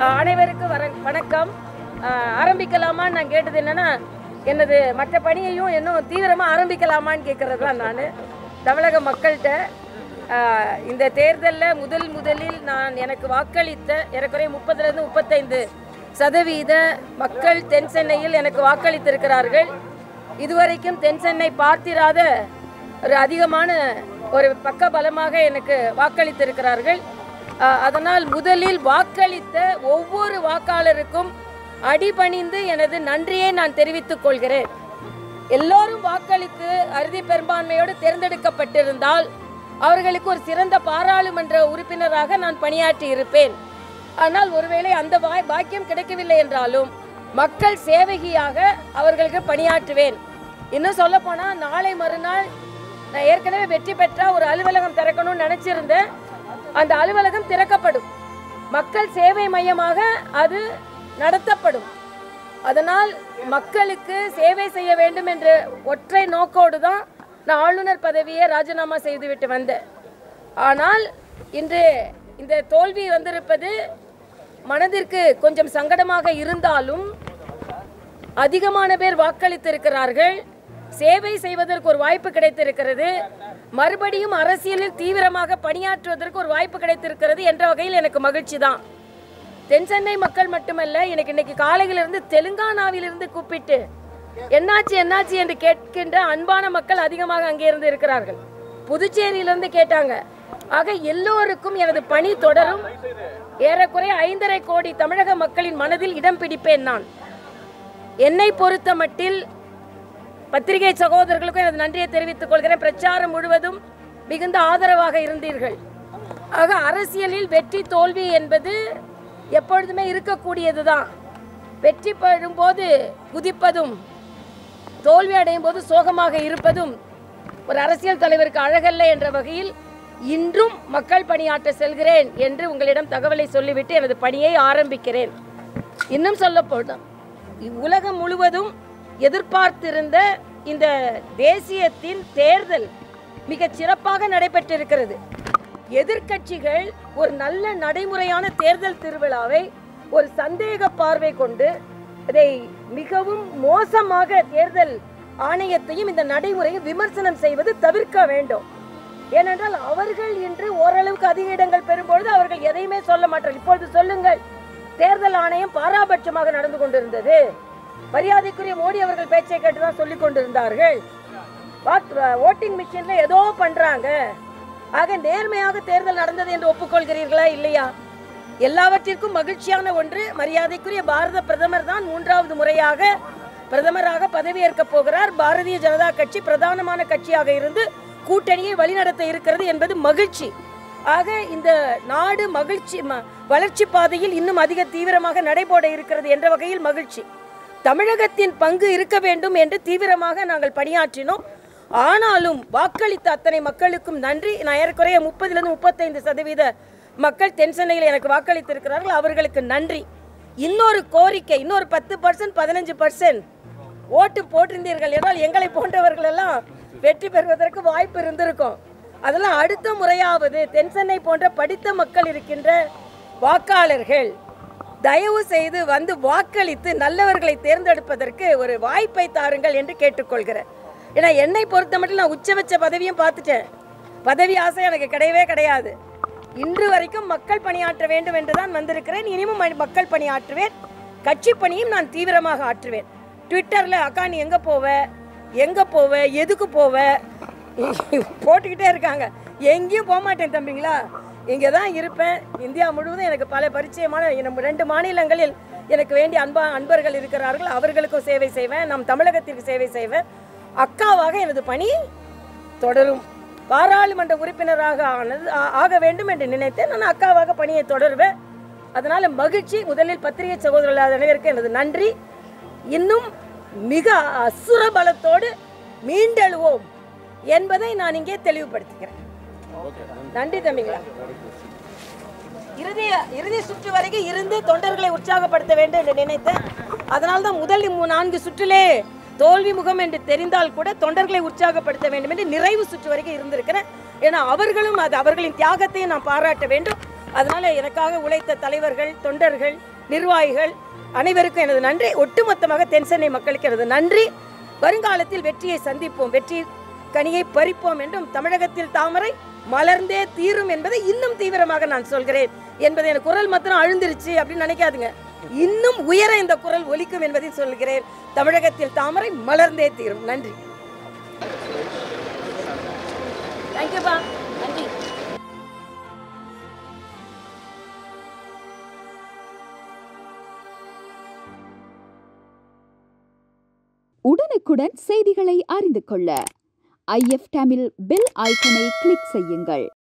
அனைவருக்கும் வணக்கம். ஆரம்பிக்கலாமா? நான் கேட்டது என்னன்னா, எனது மற்ற பணியையும் இன்னும் தீவிரமாக ஆரம்பிக்கலாமான்னு கேட்கறது தான். நான் தமிழக மக்கள்கிட்ட இந்த தேர்தலில் முதலில் நான் எனக்கு வாக்களித்த ஏறக்குறைய 30-35% மக்கள் தென் சென்னையில் எனக்கு வாக்களித்திருக்கிறார்கள். இதுவரைக்கும் தென் சென்னை பார்த்திராத ஒரு அதிகமான ஒரு பக்க பலமாக எனக்கு வாக்களித்திருக்கிறார்கள். அதனால் முதலில் வாக்களித்த ஒவ்வொரு வாக்காளருக்கும் அடிபணிந்து எனது நன்றியை நான் தெரிவித்துக் கொள்கிறேன். எல்லோரும் வாக்களித்து அறுதி பெரும்பான்மையோடு தேர்ந்தெடுக்கப்பட்டிருந்தால் அவர்களுக்கு ஒரு சிறந்த பாராளுமன்ற உறுப்பினராக நான் பணியாற்றி இருப்பேன். ஆனால் ஒருவேளை அந்த பாக்கியம் கிடைக்கவில்லை என்றாலும் மக்கள் சேவகியாக அவர்களுக்கு பணியாற்றுவேன். இன்னும் சொல்ல போனால் நாளை மறுநாள் நான் ஏற்கனவே வெற்றி பெற்றா ஒரு அலுவலகம் திறக்கணும்னு நினைச்சிருந்தேன். அந்த அலுவலகம் திறக்கப்படும், மக்கள் சேவை மையமாக அது நடத்தப்படும். அதனால் மக்களுக்கு சேவை செய்ய வேண்டும் என்ற ஒற்றை நோக்கோடு தான் நான் ஆளுநர் பதவியை ராஜினாமா செய்துவிட்டு வந்தேன். ஆனால் இன்று இந்த தோல்வி வந்திருப்பது மனதிற்கு கொஞ்சம் சங்கடமாக இருந்தாலும் அதிகமான பேர் வாக்களித்திருக்கிறார்கள். சேவை செய்வதற்கு ஒரு வாய்ப்பு கிடைத்திருக்கிறது. மறுபடியும் அரசியலில் தீவிரமாக பணியாற்றுவதற்கு ஒரு வாய்ப்பு கிடைத்திருக்கிறது என்ற வகையில் எனக்கு மகிழ்ச்சி தான். தென் சென்னை மக்கள் மட்டுமல்ல, எனக்கு இன்னைக்கு காலையிலிருந்து தெலுங்கானாவிலிருந்து கூப்பிட்டு என்னாச்சு என்று கேட்கின்ற அன்பான மக்கள் அதிகமாக அங்கே இருந்து இருக்கிறார்கள். புதுச்சேரியிலிருந்து கேட்டாங்க. ஆக எல்லோருக்கும் எனது பணி தொடரும். ஏறக்குறைய 5.5 கோடி தமிழக மக்களின் மனதில் இடம் பிடிப்பேன் நான். என்னை பொறுத்த மட்டில் பத்திரிகை சகோதரர்களுக்கும் எனது நன்றியை தெரிவித்துக் கொள்கிறேன். பிரச்சாரம் முழுவதும் மிகுந்த ஆதரவாக இருந்தீர்கள். ஆக அரசியலில் வெற்றி தோல்வி என்பது எப்பொழுதுமே இருக்கக்கூடியதுதான். வெற்றி பெறும் போது குதிப்பதும் தோல்வி அடையும் போது சோகமாக இருப்பதும் ஒரு அரசியல் தலைவருக்கு அழகல்ல என்ற வகையில் இன்றும் மக்கள் பணியாற்ற செல்கிறேன் என்று உங்களிடம் தகவலை சொல்லிவிட்டு எனது பணியை ஆரம்பிக்கிறேன். இன்னும் சொல்ல போதும் உலகம் முழுவதும் எதிர்பார்த்திருந்த இந்த தேசியத்தின் தேர்தல் மிக சிறப்பாக நடைபெற்றிருக்கிறது. எதிர்க்கட்சிகள் ஒரு நல்ல நடைமுறையான தேர்தல் திருவிழாவை ஒரு சந்தேக பார்வை கொண்டு அதை மிகவும் மோசமாக தேர்தல் ஆணையத்தையும் இந்த நடைமுறையை விமர்சனம் செய்வது தவிர்க்க வேண்டும். ஏனென்றால் அவர்கள் இன்று ஓரளவுக்கு அதிக இடங்கள் பெறும்பொழுது அவர்கள் எதையுமே சொல்ல மாட்டார்கள். இப்பொழுது சொல்லுங்கள், தேர்தல் ஆணையம் பாராபட்சமாக நடந்து கொண்டிருந்தது. மரியாதைக்குரிய மோடி அவர்கள் பேச்சை கேட்டுதான் சொல்லிக் கொண்டிருந்தார்கள். ஓட்டிங் மிஷின்ல ஏதோ பண்றாங்க. ஆக நேர்மையாக தேர்தல் நடந்தது என்று ஒப்புக்கொள்கிறீர்களா இல்லையா? எல்லாவற்றிற்கும் மகிழ்ச்சியான ஒன்று, மரியாதைக்குரிய பாரத பிரதமர் தான் 3வது முறையாக பிரதமராக பதவியேற்க போகிறார். பாரதிய ஜனதா கட்சி பிரதானமான கட்சியாக இருந்து கூட்டணியை வழிநடத்த இருக்கிறது என்பது மகிழ்ச்சி. ஆக இந்த நாடு வளர்ச்சி பாதையில் இன்னும் அதிக தீவிரமாக நடைபோட இருக்கிறது என்ற வகையில் மகிழ்ச்சி. தமிழகத்தின் பங்கு இருக்க வேண்டும் என்று தீவிரமாக நாங்கள் பணியாற்றினோம். ஆனாலும் வாக்களித்த அத்தனை மக்களுக்கும் நன்றி. நான் ஏறக்குறைய 30-35% மக்கள் தென் சென்னையில் எனக்கு வாக்களித்திருக்கிறார்கள். அவர்களுக்கு நன்றி. இன்னொரு கோரிக்கை, இன்னொரு 10% 15% ஓட்டு போட்டிருந்தீர்கள் என்றால் எங்களை போன்றவர்கள் எல்லாம் வெற்றி பெறுவதற்கு வாய்ப்பு இருந்திருக்கும். அதெல்லாம் அடுத்த முறையாவது தென் சென்னை போன்ற படித்த மக்கள் இருக்கின்ற வாக்காளர்கள் தயவு செய்து வந்து வாக்களித்து நல்லவர்களை தேர்ந்தெடுப்பதற்கு ஒரு வாய்ப்பை தாருங்கள் என்று கேட்டுக்கொள்கிறேன். ஏன்னா என்னை பொறுத்த மட்டும் நான் உச்சபட்ச பதவியும் பார்த்துட்டேன். பதவி ஆசை எனக்கு கிடையவே கிடையாது. இன்று வரைக்கும் மக்கள் பணியாற்ற வேண்டும் என்று தான் வந்திருக்கிறேன். இனிமும் மக்கள் பணியாற்றுவேன். கட்சி பணியும் நான் தீவிரமாக ஆற்றுவேன். ட்விட்டரில் அக்கா நீ எங்கே போவ எதுக்கு போவ போட்டுக்கிட்டே இருக்காங்க. எங்கேயும் போக மாட்டேன் தம்பிங்களா, இங்கே தான் இருப்பேன். இந்தியா முழுவதும் எனக்கு பல பரிச்சயமான 2 மாநிலங்களில் எனக்கு வேண்டிய அன்பர்கள் இருக்கிறார்கள். அவர்களுக்கும் சேவை செய்வேன். நம் தமிழகத்திற்கு சேவை செய்வேன். அக்காவாக எனது பணி தொடரும். பாராளுமன்ற உறுப்பினராக ஆக வேண்டும் என்று நினைத்தேன். நான் அக்காவாக பணியை தொடருவேன். அதனால் மகிழ்ச்சி. முதலில் பத்திரிகை சகோதரர்கள் அனைவருக்கு எனது நன்றி. இன்னும் மிக அசுர பலத்தோடு மீண்டெழுவோம் என்பதை நான் இங்கே தெளிவுபடுத்துகிறேன். நன்றி தம்பிங்களா. இறுதி சுற்று வரைக்கும் இருந்து தொண்டர்களை உற்சாகப்படுத்த வேண்டும் என்று நினைத்தேன். அதனால்தான் முதல் 4 சுற்றிலே தோல்வி முகம் என்று தெரிந்தால் கூட தொண்டர்களை உற்சாகப்படுத்த வேண்டும் என்று நிறைவு சுற்று வரைக்கும் இருந்திருக்கிறேன். ஏன்னா அவர்களும் அவர்களின் தியாகத்தையும் நான் பாராட்ட வேண்டும். அதனால எனக்காக உழைத்த தலைவர்கள், தொண்டர்கள் நிர்வாகிகள் அனைவருக்கும் எனது நன்றி. ஒட்டுமொத்தமாக தென்சென்னை மக்களுக்கு எனது நன்றி. வருங்காலத்தில் வெற்றியை சந்திப்போம், வெற்றி கனியை பறிப்போம் என்றும் தமிழகத்தில் தாமரை மலர்ந்தே தீரும் என்பதை இன்னும் தீவிரமாக நான் சொல்கிறேன் என்பதை என் குரல் மாத்திரம் அழுந்திருச்சு அப்படின்னு நினைக்காதுங்க. இன்னும் உயர இந்த குரல் ஒலிக்கும் என்பதை சொல்கிறேன். தமிழகத்தில் தாமரை மலர்ந்தே தீரும். நன்றி. தேங்க்யூப்பா. நன்றி. உடனுக்குடன் செய்திகளை அறிந்து கொள்ள IF தமிழ் பெல் ஐக்கனை கிளிக் செய்யுங்கள்.